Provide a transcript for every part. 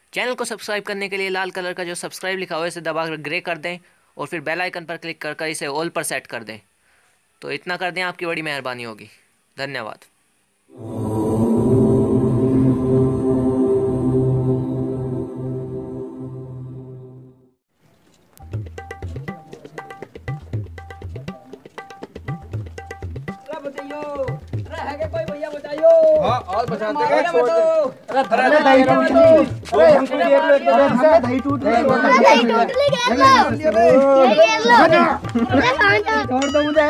Channel को subscribe करने के लिए लाल कलर का जो सब्सक्राइब लिखा हुआ है इसे दबाकर ग्रे कर दें और फिर बेल आइकन पर क्लिक कर इसे ऑल पर सेट कर दें। तो इतना कर दें, आपकी बड़ी मेहरबानी होगी। धन्यवाद। कोई भैया बताइयो। हाँ और बचाते हैं। अरे दही टूट गई। अरे हमको देख लो एकदम दही टूट गई। दही टूट गई छोड़ दो मुझे।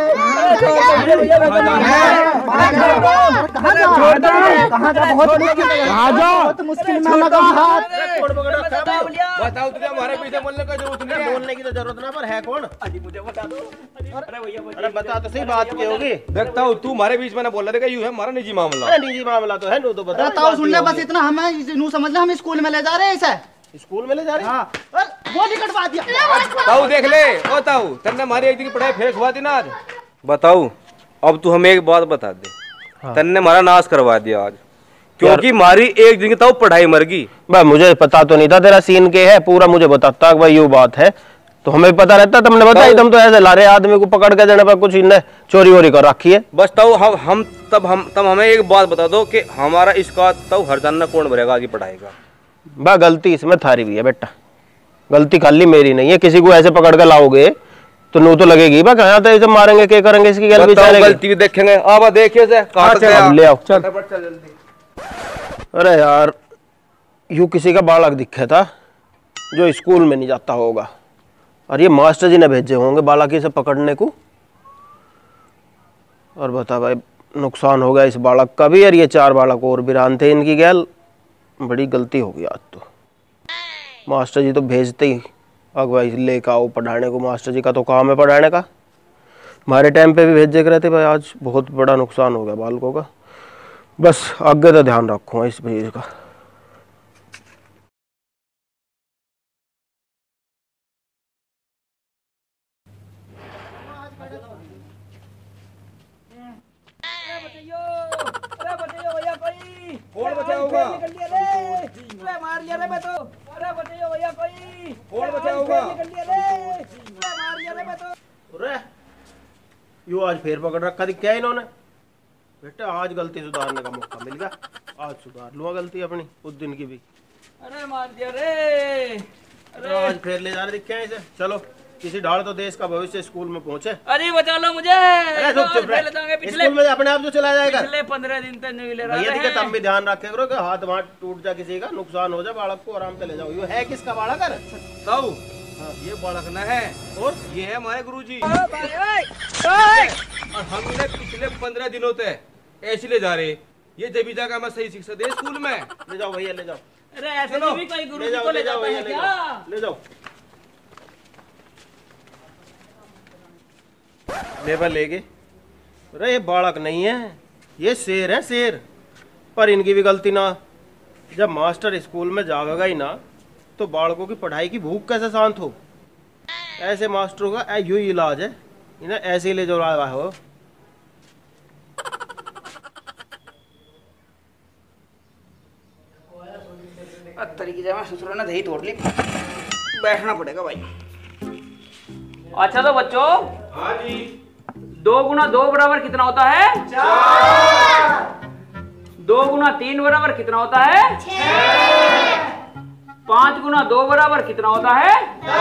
कहाँ जा बहुत मुश्किल है। कहाँ जाओ बहुत मुश्किल में लगा हाथ। बताओ तुझे हमारे पीछे बोलने का जरूरत नहीं है। बोलने की तो जरूरत ना, पर है कौन? अजी मुझे बता दो। अरे भैया अरे बता तो सही बात क्या होगी। देखता हूँ तू हमारे बीच में ना बोल रहा था कि यूं है हमारा निजी मामला। अरे निजी मामला तो है, नो तो बता। ताऊ सुन ले बस इतना, हमें नू समझ ले हम स्कूल में ले जा रहे हैं इसे। स्कूल में ले जा रहे हैं? हाँ वो नहीं कटवा दिया। ताऊ देख ले, ओ ताऊ तन्ने हमारी एक दिन की पढ़ाई फेस हुआ थी ना आज। बताऊ अब तू हमें एक बात बता दे। तन्ने हमारा नाश करवा दिया आज, क्योंकि हमारी एक दिन की ताऊ पढ़ाई मर गई। भाई मुझे पता तो नहीं था तेरा सीन के है, पूरा मुझे बताता भाई ये बात है तो हमें पता रहता। तुमने बताया तुम तो ऐसे ला रहे आदमी को पकड़ के देने पर कुछ इन्हें चोरी वोरी कर रखी है। बस ताऊ हम तब हमें एक बात बता दो कि हमारा इसका ताऊ हर जानना कौन भरेगा आगे पढ़ाई का। बा गलती इसमें थारी भी है बेटा, गलती खाली मेरी नहीं है। किसी को ऐसे पकड़ के लाओगे तो नू तो लगेगी। बा कहाँ तो इसे मारेंगे क्या करेंगे इसकी गलती भी देखेंगे। अब देखिए से ले आओ चल जल्दी। अरे यार यू किसी का बालक दिखे था जो स्कूल में नहीं जाता होगा और ये मास्टर जी ने भेजे होंगे बालक इसे पकड़ने को। और बता भाई नुकसान हो गया इस बालक का भी, और ये 4 बालक और वीरान थे इनकी गैल। बड़ी गलती हो गई आज तो। मास्टर जी तो भेजते ही अगवाई लेकर आओ पढ़ाने को। मास्टर जी का तो काम है पढ़ाने का। हमारे टाइम पे भी भेजे के रहते भाई। आज बहुत बड़ा नुकसान हो गया बालकों का। बस आगे तो ध्यान रखूँगा इस चीज़ का। कौन बचाओगा? मार लिया रे मैं तो। अरे बताइयो भैया कोई। कौन बचाओगा? मार लिया रे मैं तो। अरे यू आज फिर पकड़ रखा थी क्या इन्होंने। बेटा आज गलती सुधारने का मौका मिल गया, आज सुधार लूँगा गलती अपनी उस दिन की भी। अरे मार दिया रे। अरे आज फिर ले जा रहे दिखे इसे। चलो किसी ढाल तो देश का भविष्य स्कूल में पहुंचे। अरे बचा लो मुझे। अरे चुप रह। स्कूल में अपने आप जो चला जाएगा। पिछले 15 दिन तक नहीं ले रहा भैया दिखे तब भी ध्यान रखे करो कि हाथ वहाँ टूट जा किसी का नुकसान हो जाए, बालक को आराम से ले जाओ। ये है किसका बालक है? ताऊ ये बालक न है और ये है हमारे गुरुजी। और हमने पिछले 15 दिनों से ऐसे ले जा रहे। ये जब जाकर हमें सही शिक्षा दे स्कूल में। ले जाओ भैया ले जाओ। अरे ऐसे भी कोई गुरु को ले जाता है क्या? ले जाओ लेबर लेके। अरे ये बालक नहीं है, ये शेर है शेर। पर इनकी भी गलती ना। जब मास्टर स्कूल में जागेगा ही ना तो बालकों की पढ़ाई की भूख कैसे शांत हो। ऐसे मास्टरों का यू इलाज है, इन्हें ऐसे ही ले जो रहा हो। तरीके से ससुर ने दही तोड़ ली। बैठना पड़ेगा भाई। अच्छा तो बच्चों। हाँ जी। 2 गुना 2 बराबर कितना होता है? 4। 2 गुना 3 बराबर कितना होता है? 6। 5 गुना 2 बराबर कितना होता है?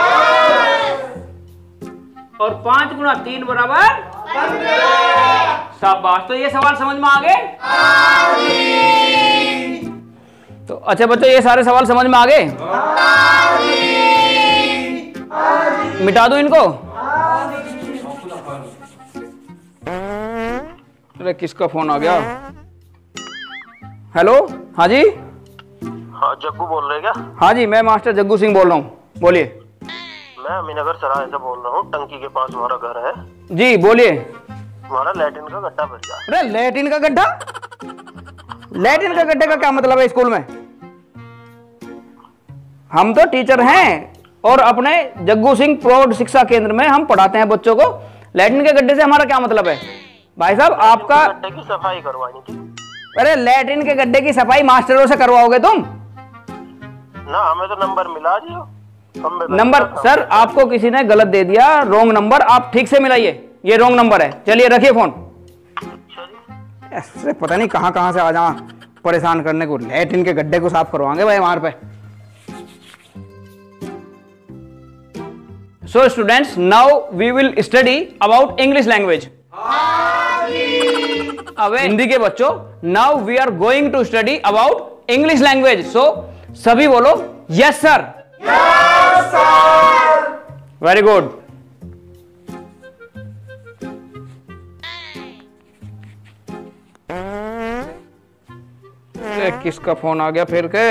10। और 5 गुना 3 बराबर 15। शाबाश। तो ये सवाल समझ में आ गए? तो अच्छा बच्चों ये सारे सवाल समझ में आ गए? मिटा दूं इनको? अरे किसका फोन आ गया? हेलो। हाँ जी। हाँ जग्गू बोल रहे क्या? हाँ जी मैं मास्टर जग्गू सिंह बोल रहा हूँ, बोलिए। मैं अमीनगर सराय से बोल रहा हूँ। टंकी के पास हमारा घर है। जी बोलिए। हमारा लैट्रिन का गड्ढा भर गया। अरे लैट्रिन का गड्ढा? लैट्रिन का गड्ढे का क्या मतलब है स्कूल में? हम तो टीचर हैं और अपने जग्गू सिंह प्रौढ़ शिक्षा केंद्र में हम पढ़ाते हैं बच्चों को। लैट्रिन के गड्ढे से हमारा क्या मतलब है? भाई साहब आपका गड्ढे की सफाई करवानी थी। अरे लैट्रिन के गड्ढे की सफाई मास्टरों से करवाओगे तुम? ना हमें तो नंबर मिला जी। नंबर सर आपको किसी ने गलत दे दिया, रॉन्ग नंबर, आप ठीक से मिलाइए, ये रॉन्ग नंबर है। चलिए रखिए फोन। ऐसे पता नहीं कहाँ कहाँ से आ जा परेशान करने को, लैट्रिन के गड्ढे को साफ करवाएंगे भाई हमारे पे। So students, now we will study about English language. अब हिंदी के बच्चों, now we are going to study about English language. So सभी बोलो yes sir. Yes sir. Very good. किसका फोन आ गया फिर के?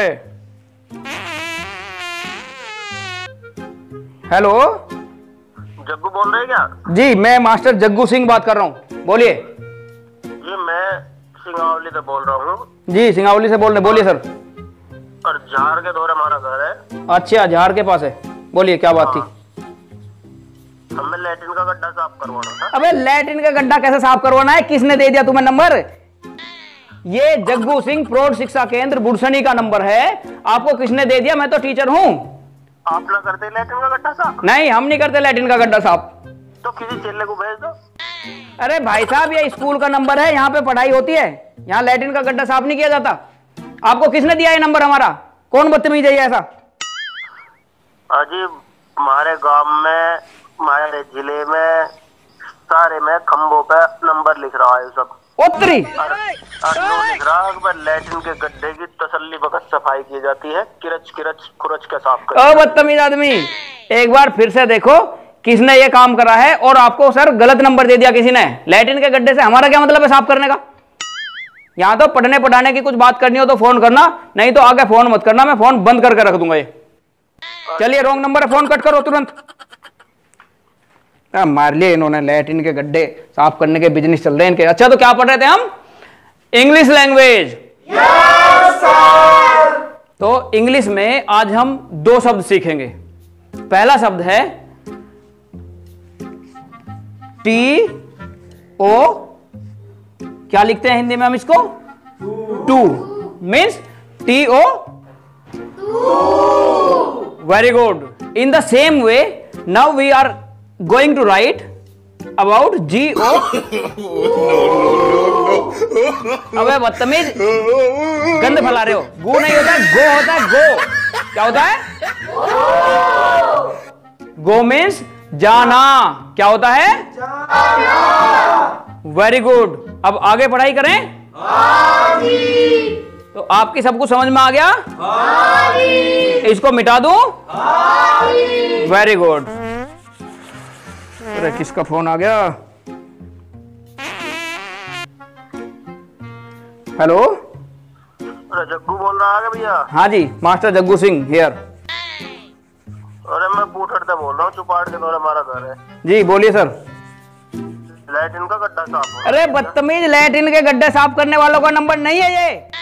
हेलो, जग्गू बोल रहे क्या? जी मैं मास्टर जग्गू सिंह बात कर रहा हूँ, बोलिए। जी मैं सिंगावली से बोल रहा हूँ। जी सिंगावली से बोल रहे, बोलिए सर। और झार के दौरे हमारा घर है। अच्छा, झार के पास है, बोलिए क्या बात थी? हमें लैट्रिन का गड्ढा साफ करवाना था। अबे लैट्रिन का गड्ढा कैसे साफ करवाना है? किसने दे दिया तुम्हें नंबर? ये जग्गू सिंह प्रौढ़ शिक्षा केंद्र बुड़सनी का नंबर है। आपको किसने दे दिया? मैं तो टीचर हूँ। आप ना करते लैट्रिन का गड्ढा साफ? नहीं, हम नहीं करते लैट्रिन का गड्ढा साफ। तो किसी चेले को भेज दो। अरे भाई साहब, ये स्कूल का नंबर है, यहाँ पे पढ़ाई होती है, यहाँ लैट्रिन का गड्ढा साफ नहीं किया जाता। आपको किसने दिया ये नंबर हमारा? कौन बदतमीज है ऐसा? अजी हमारे गांव में, हमारे जिले में, सारे में खंभों पे नंबर लिख रहा है सब। उत्तरी लिख रहा है लैट्रिन के गड्ढे की तसल्ली वक्त सफाई की जाती है, किरच किरच खुरच के साफ कर। ओ बदतमीज आदमी, एक बार फिर से देखो किसने ये काम करा है। और आपको सर गलत नंबर दे दिया किसी ने। लैट्रिन के गड्ढे से हमारा क्या मतलब है साफ करने का? यहाँ तो पढ़ने पढ़ाने की कुछ बात करनी हो तो फोन करना, नहीं तो आगे फोन मत करना, मैं फोन बंद करके रख दूंगा ये। चलिए रॉन्ग नंबर है, फोन कट करो तुरंत। मार लिए इन्होंने, लैट्रिन के गड्ढे साफ करने के बिजनेस चल रहे हैं इनके। अच्छा तो क्या पढ़ रहे थे हम? English language. Yes sir. तो इंग्लिश में आज हम दो शब्द सीखेंगे। पहला शब्द है टी ओ, क्या लिखते हैं हिंदी में हम इसको? To. Means T O, very good. In the same way now we are going to write about G-O। अबे बदतमीज, गंद फैला रहे हो। गो नहीं होता, गो होता है, गो। क्या होता है? गो मीन्स जाना। क्या होता है? Very good. अब आगे पढ़ाई करें। तो आपकी सब कुछ समझ में आ गया? इसको मिटा दूं? Very good. अरे किसका फोन आ गया? हेलो, जग्गू बोल रहा है भैया? हाँ जी, मास्टर जग्गू सिंह हियर। अरे मैं बूठर से बोल रहा हूँ, चुपाड़ के दौरे हमारा घर है। जी बोलिए सर। लैट्रिन का गड्ढा साफ हो। अरे बदतमीज, लैट्रिन के गड्ढे साफ करने वालों का नंबर नहीं है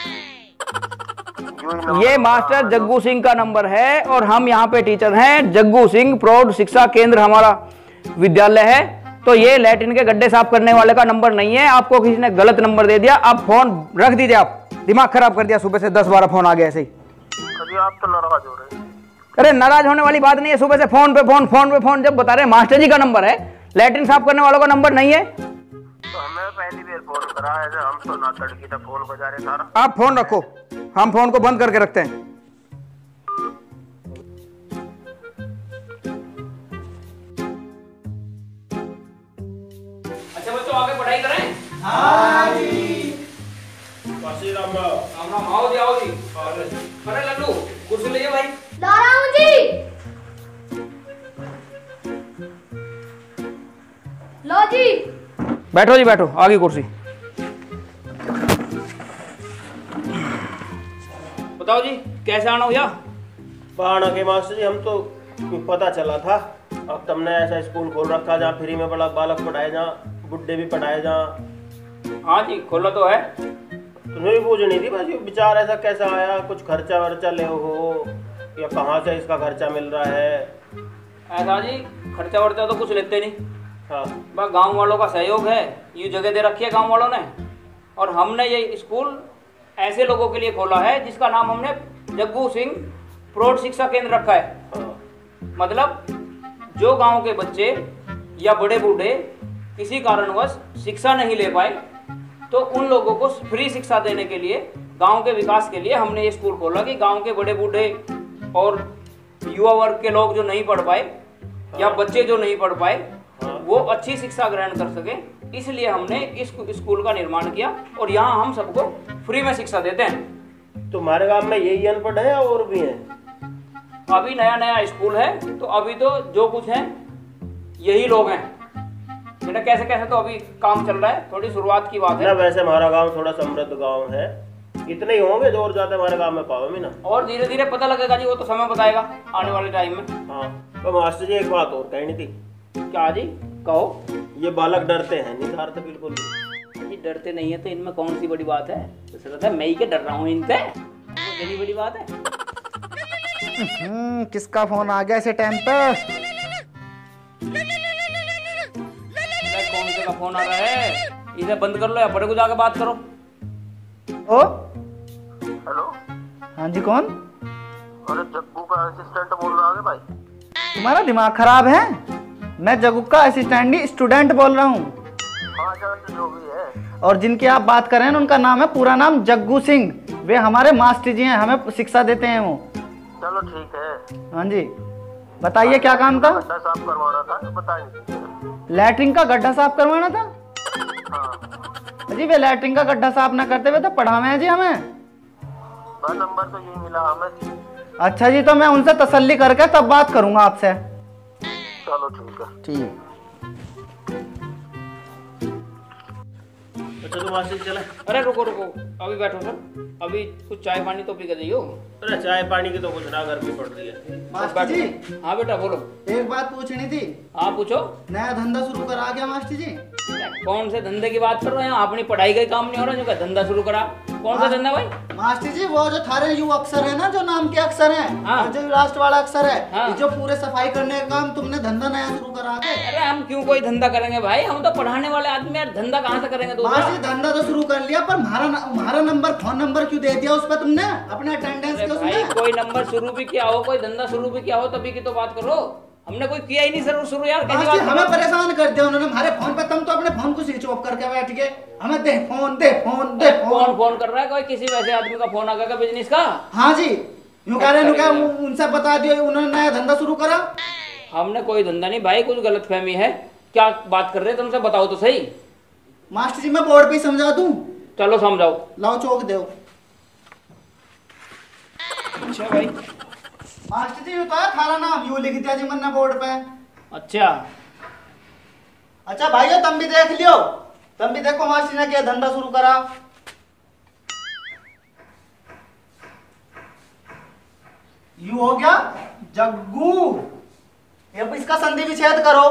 ये मास्टर जग्गू सिंह का नंबर है। और हम यहाँ पे टीचर हैं, जग्गू सिंह प्रौढ़ शिक्षा केंद्र हमारा विद्यालय है। तो ये लैट्रिन के गड्ढे साफ करने वाले का नंबर नहीं है। आपको किसी ने गलत नंबर दे दिया। आप फोन रख दीजिए, आप दिमाग खराब कर दिया। सुबह से 10-12 फोन आ गए ऐसे ही। अभी आप तो नाराज हो रहे हैं। अरे नाराज होने वाली बात नहीं है। सुबह से फोन पे फोन, फोन पे फोन। जब बता रहे मास्टर जी का नंबर है, लैट्रिन साफ करने वालों का नंबर नहीं है। तो हमें पहली बार फोन करा है, हम तो ना तड़की था फोन बजा रहे सारा। आप फोन रखो, हम फोन को बंद करके रखते हैं। अच्छा बच्चों, आगे पढ़ाई करें। हाँ जी। राम राम। आओ जी, आओ जी। अरे लल्लू, कुर्सी लीजिए भाई। ला रहा हूं जी। लो जी। बैठो जी, बैठो, आगे कुर्सी। बताओ जी, कैसे आना हुआ? पढ़ाना के मास्टर जी, हम तो पता चला था अब तुमने ऐसा स्कूल खोल रखा जहाँ फ्री में बड़ा बालक पढ़ाए, जहाँ बुड्ढे भी पढ़ाए, जहाँ। हाँ जी, खोला तो है। तुम्हें भी पूछनी थी भाई, विचार ऐसा कैसा आया? कुछ खर्चा वर्चा ले हो या कहाँ से इसका खर्चा मिल रहा है? ऐसा जी, खर्चा वर्चा तो कुछ लेते नहीं। हाँ, बस गांव वालों का सहयोग है। ये जगह दे रखी है गांव वालों ने, और हमने ये स्कूल ऐसे लोगों के लिए खोला है जिसका नाम हमने जग्गू सिंह प्रौढ़ शिक्षा केंद्र रखा है। मतलब जो गांव के बच्चे या बड़े बूढ़े किसी कारणवश शिक्षा नहीं ले पाए तो उन लोगों को फ्री शिक्षा देने के लिए, गांव के विकास के लिए हमने ये स्कूल खोला कि गांव के बड़े बूढ़े और युवा वर्ग के लोग जो नहीं पढ़ पाए या बच्चे जो नहीं पढ़ पाए वो अच्छी शिक्षा ग्रहण कर सके, इसलिए हमने इस स्कूल का निर्माण किया और यहाँ हम सबको फ्री में शिक्षा देते हैं। तुम्हारे गांव में यही अनपढ़ है और भी है? अभी नया नया स्कूल है तो अभी तो जो कुछ है यही लोग हैं बेटा। कैसे कैसे तो अभी काम चल रहा है, थोड़ी शुरुआत की बात है। वैसे हमारा गांव थोड़ा समृद्ध गांव है, इतने ही होंगे जो और ज्यादा हमारे गांव में पावे ना। और धीरे धीरे पता लगेगा जी, वो तो समय बताएगा आने वाले टाइम में। हाँ तो मास्टर जी एक बात और कहनी थी। क्या जी? कहो। ये बालक डरते हैं नहीं डरते बिल्कुल नहीं। ये डरते नहीं है तो इनमें कौन सी बड़ी बात है? तो मैं ही क्या डर रहा हूँ इनसे, बड़ी बड़ी बात है। किसका फोन आ गया ऐसे टाइम पे? कौन से का फोन आ रहा है? इसे बंद कर लो या बड़े को जाकर बात करो। Oh hello. हाँ जी कौन? अरे जग्गू का असिस्टेंट बोल रहा है भाई। तुम्हारा दिमाग खराब है? मैं जग्गू का असिस्टेंट नहीं स्टूडेंट बोल रहा हूँ। हाँ जो भी है। और जिनकी आप बात कर रहे हैं उनका नाम है, पूरा नाम जग्गू सिंह। वे हमारे मास्टर जी हैं, हमें शिक्षा देते हैं वो। चलो ठीक है। हाँ जी बताइए क्या काम था? गड्ढा साफ करवाना था तो बताइए। लैट्रिन का गड्ढा साफ करवाना था? हाँ। जी वे लैट्रिन का गड्ढा साफ ना करते हुए तो पढ़ावे हैं जी हमें। नंबर तो यही मिला हमें। अच्छा जी तो मैं उनसे तसल्ली करके तब बात करूंगा आपसे। चलो ठीक है। ठीक। अच्छा तो मास्टर चला। अरे रुको रुको, अभी बैठो सर, अभी कुछ चाय पानी तो पी के जाइयो। अरे चाय पानी की तो कुछ ना गर्मी पड़ रही है। मास्टर जी हाँ बेटा बोलो। एक बात पूछनी थी। हाँ पूछो। नया धंधा शुरू करा क्या मास्टर जी? कौन से धंधे की बात कर रहे हैं? अपनी पढ़ाई का ही काम नहीं हो रहा जो का धंधा शुरू करा? कौन सा धंधा भाई? मास्टर जी वो जो थारे यू अक्षर है ना, जो नाम के अक्षर है, हाँ। जो लास्ट वाला अक्षर है, हाँ। जो पूरे सफाई करने का काम तुमने धंधा नया शुरू करा है। अरे हम क्यों कोई धंधा करेंगे भाई, हम तो पढ़ाने वाले आदमी यार, धंधा कहाँ से करेंगे दूसरा? मास्टर जी धंधा तो शुरू कर लिया, पर हमारा नंबर फोन नंबर क्यों दे दिया उस पर तुमने अपने अटेंडेंस के भाई उसमें? कोई नंबर शुरू भी किया हो, कोई धंधा शुरू भी किया हो तभी की तो बात करो। हमने कोई किया ही नहीं सर शुरू यार, कैसी मास्टर बात हमें कर रहे हो? परेशान कर दिया उन्होंने हमारे फोन पे। तुम तो अपने फोन को स्विच ऑफ करके बैठ गए, हमें दे फोन दे फोन दे कौन फोन। फोन कर रहा है? कोई किसी वैसे आदमी का फोन आ गया बिजनेस का? हाँ जी यूँ कह रहे हैं, उनसे बता दियो उन्होंने नया धंधा शुरू करा। हमने कोई धंधा नहीं भाई, कुछ गलतफहमी है। क्या बात कर रहे हैं तुमसे, बताओ तो सही। मास्टर जी मैं बोर्ड पे ही समझा दूं? चलो समझाओ। लाओ चौक दो। अच्छा भाई। मास्टर जी तो है थारा नाम यूँ लिख दिया जी मैंने बोर्ड पे। अच्छा अच्छा भाइयों तुम भी देख लियो, तुम भी देखो मास्टर ने क्या धंधा शुरू करा। यू हो गया जग्गू, अब इसका संधि विच्छेद करो।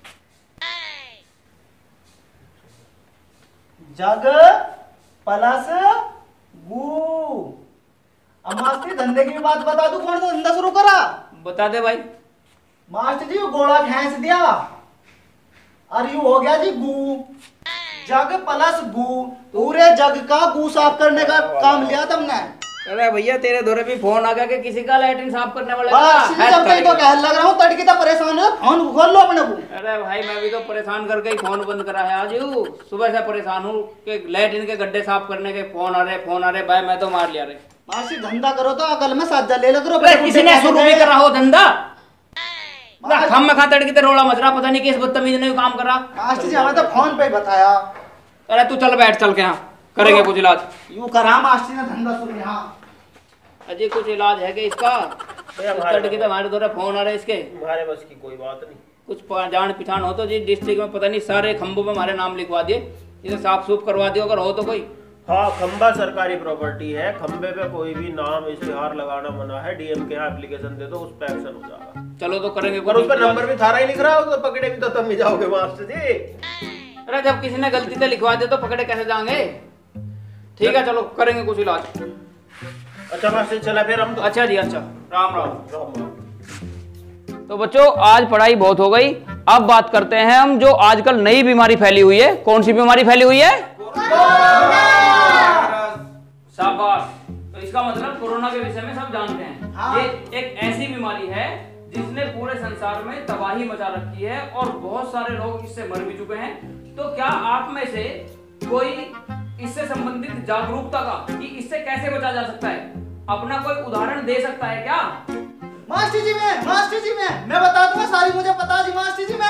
जग प्लस गु। अब मास्टर धंधे की भी बात बता दूं, कौन सा धंधा शुरू करा? बता दे भाई। मास्टर जी वो गोला खींच दिया और यू हो गया जी गु। जग प्लस गु, पूरे जग का गु साफ करने का काम लिया तुमने। अरे भैया तेरे दौरे भी फोन आ गया कि किसी का लैट्रिन साफ करने वाला बस इसी चलते ही तो कह लग रहा हूँ, तड़की तो परेशान है, फोन खोल लो अपने को। अरे भाई मैं भी तो परेशान करके ही फोन बंद करा है आज। सुबह से परेशान हूँ कि लैट्रिन के गड्ढे साफ करने के फोन आ रहे भाई, मैं तो मार लिया रे। मास्टर धंधा करो तो अकल में साजा ले लो करो। किसी ने शुरू भी करा हो धंधा? हम खा तड़की तो रोड़ा मचरा, पता नहीं किस बदतमीज ने काम करा। मास्टर जी हमें तो फोन पे ही बताया। अरे तू चल बैठ, चल के यहाँ करेंगे कुछ इलाज। यूं करा मास्टर ने धंधा शुरू यहाँ। अजय कुछ इलाज है क्या इसका? तड़की तो हमारे दौरे फोन आ रहे इसके। हमारे बस की कोई बात नहीं। कुछ जान पहचान हो तो जी डिस्ट्रिक्ट में, पता नहीं सारे खंभों पे हमारे नाम लिखवा दिए, इसे साफ सूफ करवा दियो अगर हो तो कोई। हाँ खंबा सरकारी प्रॉपर्टी है, खंबे पे कोई भी नाम इश्तिहार लगाना मना है। डीएम के यहाँ एप्लीकेशन दे दो, उस पर एक्शन हो जाएगा। चलो तो करेंगे। पर उस पर नंबर भी थारा ही लिख रहा हो तो पकड़े भी तो तुम ही जाओगे मास्टर जी। अरे जब किसी ने गलती से लिखवा दिया तो पकड़े कैसे जाएंगे? ठीक है चलो करेंगे कुछ इलाज। अच्छा मास्टर चला फिर हम तो। अच्छा जी अच्छा, राम राम। राम राम। तो बच्चों आज पढ़ाई बहुत हो गई, अब बात करते हैं हम जो आजकल नई बीमारी फैली हुई है। कौन सी बीमारी फैली हुई है? शाबाश। तो तो इसका मतलब कोरोना के विषय में सब जानते हैं। हाँ। ये एक ऐसी बीमारी है जिसने पूरे संसार में तबाही मचा रखी है और बहुत सारे लोग इससे मर भी चुके हैं। तो क्या आप में से कोई इससे संबंधित जागरूकता का कि इससे कैसे बचा जा सकता है अपना कोई उदाहरण दे सकता है क्या? मास्टर जी मैं बता दूंगा सारी, मुझे पता जी मास्टर जी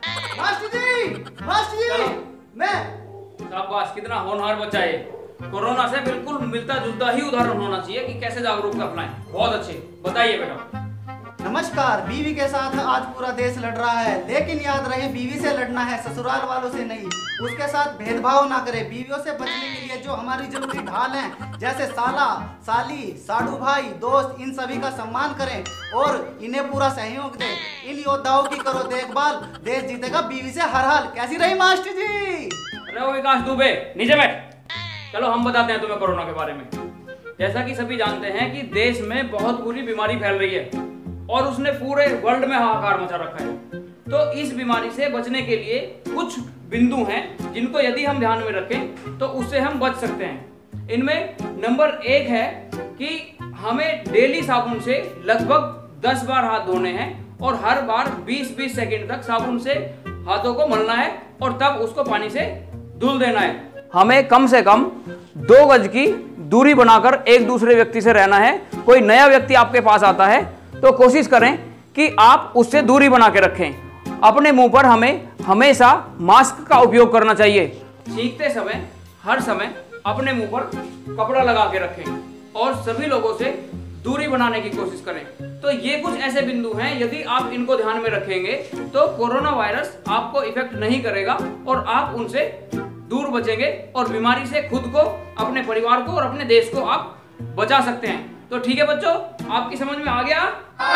मैं। शाबाश, कितना होनहार बच्चा है। कोरोना से बिल्कुल मिलता जुलता ही उदाहरण होना चाहिए कि कैसे जागरूकता अपनाएं। बहुत अच्छे, बताइए बेटा। नमस्कार। बीवी के साथ आज पूरा देश लड़ रहा है, लेकिन याद रहे बीवी से लड़ना है, ससुराल वालों से नहीं। उसके साथ भेदभाव ना करें। बीवियों से बचने के लिए जो हमारी जरूरी ढाल हैं, जैसे साला, साली, साडू भाई, दोस्त, इन सभी का सम्मान करें और इन्हें पूरा सहयोग दें। इन योद्धाओं की करो देखभाल, देश जीतेगा बीवी से हर हाल। कैसी रही मास्टर जी? अरे वो विकास दुबे, नीचे बैठ। चलो हम बताते हैं तुम्हें कोरोना के बारे में। जैसा कि सभी जानते हैं कि देश में बहुत बुरी बीमारी फैल रही है और उसने पूरे वर्ल्ड में हाहाकार मचा रखा है। तो इस बीमारी से बचने के लिए कुछ बिंदु हैं जिनको यदि हम ध्यान में रखें तो उससे हम बच सकते हैं। इनमें नंबर 1 है कि हमें डेली साबुन से लगभग 10 बार हाथ धोने हैं और हर बार 20-20 सेकंड तक साबुन से हाथों को मलना है और तब उसको पानी से धुल देना है। हमें कम से कम 2 गज की दूरी बनाकर एक दूसरे व्यक्ति से रहना है। कोई नया व्यक्ति आपके पास आता है तो कोशिश करें कि आप उससे दूरी बना के रखें। अपने मुंह पर हमें हमेशा मास्क का उपयोग करना चाहिए। छींकते समय हर समय अपने मुंह पर कपड़ा लगा के रखें और सभी लोगों से दूरी बनाने की कोशिश करें। तो ये कुछ ऐसे बिंदु हैं, यदि आप इनको ध्यान में रखेंगे तो कोरोना वायरस आपको इफेक्ट नहीं करेगा और आप उनसे दूर बचेंगे और बीमारी से खुद को, अपने परिवार को और अपने देश को आप बचा सकते हैं। तो ठीक है बच्चों, आपकी समझ में आ गया?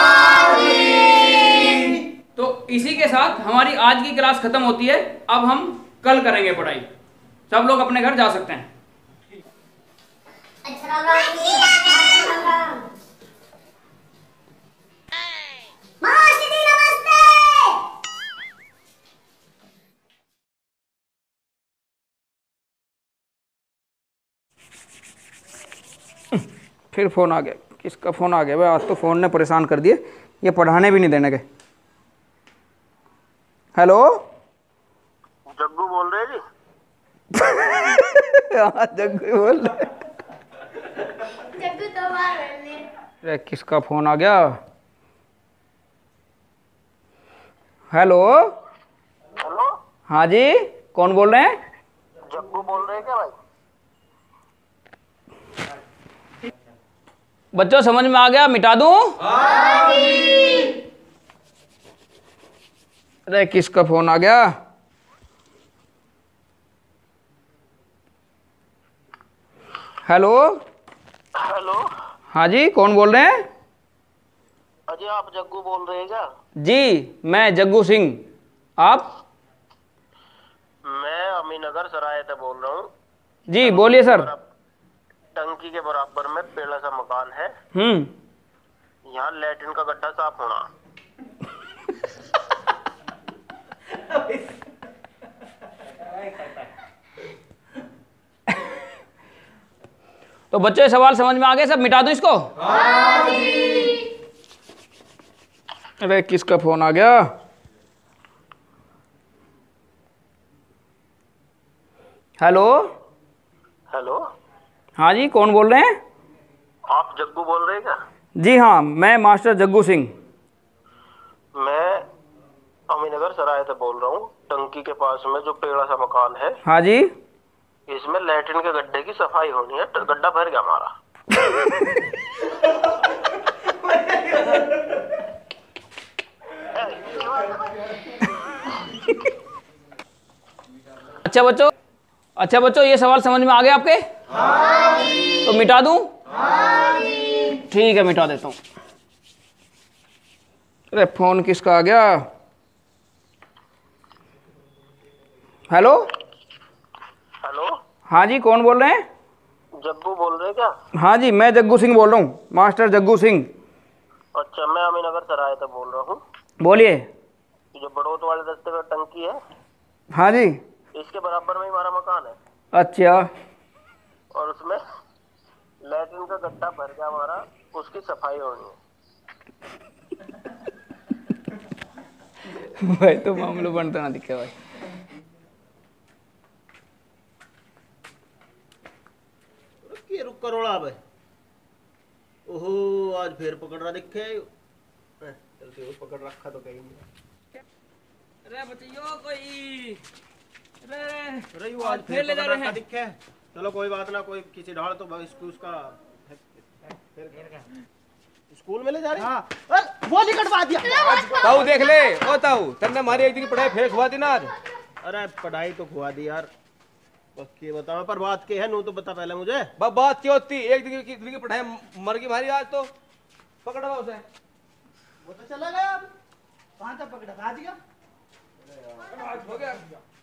तो इसी के साथ हमारी आज की क्लास खत्म होती है। अब हम कल करेंगे पढ़ाई। सब लोग अपने घर जा सकते हैं। फिर फोन आ गया। किसका फोन आ गया भाई? आज तो फोन ने परेशान कर दिए, ये पढ़ाने भी नहीं देने के। हेलो, जग्गू बोल रहे जी? हाँ जग्गू बोल रहे। जग्गू तो बाहर रहने। अरे किसका फोन आ गया? हेलो। हेलो, हाँ जी, कौन बोल रहे हैं? जग्गू बोल रहे हैं क्या भाई? बच्चों समझ में आ गया? मिटा दूं? अरे किसका फोन आ गया? हेलो। हेलो, हाँ जी, कौन बोल रहे हैं? अजय आप जग्गू बोल रहे हैं क्या? जी, मैं जग्गू सिंह। आप? मैं अमीनगर सराय से बोल रहा हूँ। जी बोलिए सर। टंकी के बराबर में पेड़ा सा मकान है, यहाँ लैट्रिन का गड्ढा साफ होना। तो बच्चों ये सवाल समझ में आ गए सब? मिटा दूं इसको? अरे किसका फोन आ गया? हेलो। हेलो, हाँ जी, कौन बोल रहे हैं? आप जग्गू बोल रहे हैं क्या? जी हाँ, मैं मास्टर जग्गू सिंह। मैं अमीनगर सराय से बोल रहा हूँ। टंकी के पास में जो पेड़ा सा मकान है, हाँ जी। इसमें लैट्रिन के गड्ढे की सफाई होनी है। गड्ढा भर गया हमारा। अच्छा बच्चों ये सवाल समझ में आ गया आपके? तो मिटा दूं? ठीक है, मिटा देता हूँ। अरे फोन किसका आ गया? हेलो। हेलो, हाँ जी, कौन बोल रहे हैं? जग्गू बोल रहे हैं क्या? हाँ जी, मैं जग्गू सिंह बोल रहा हूँ, मास्टर जग्गू सिंह। अच्छा, मैं अमीनगर सराय से बोल रहा हूँ। बोलिए। जो बड़ौत वाले रास्ते में टंकी है, हाँ जी। इसके बराबर में ही हमारा मकान है। अच्छा। और उसमें लैट्रिन का गड्ढा भर गया हमारा, उसकी सफाई होनी है। भाई तो मामला बनता ना दिखे भाई। रुक करोड़ा भाई। ओहो आज फिर पकड़ रहा दिखे। चलते पकड़ रखा तो कहीं नहीं। अरे बच्चियों कोई अरे यू आज फिर ले जा रहे हैं दिखे। चलो कोई बात ना, कोई किसी ढाल तो उसका स्कूल में ले जा रहे हैं। हाँ वो नहीं कटवा दिया। ताऊ देख ले, ओ ताऊ तन्ने हमारी एक दिन की पढ़ाई फेल हुआ थी ना आज। अरे पढ़ाई तो खुआ दी यार, पक्की बता पर बात के है नू तो बता पहले मुझे। बात क्या होती, एक दिन की पढ़ाई मर गई हमारी आज तो। पकड़ा उसे। वो तो चला गया, अब कहाँ तक पकड़ा, आज गया हो गया।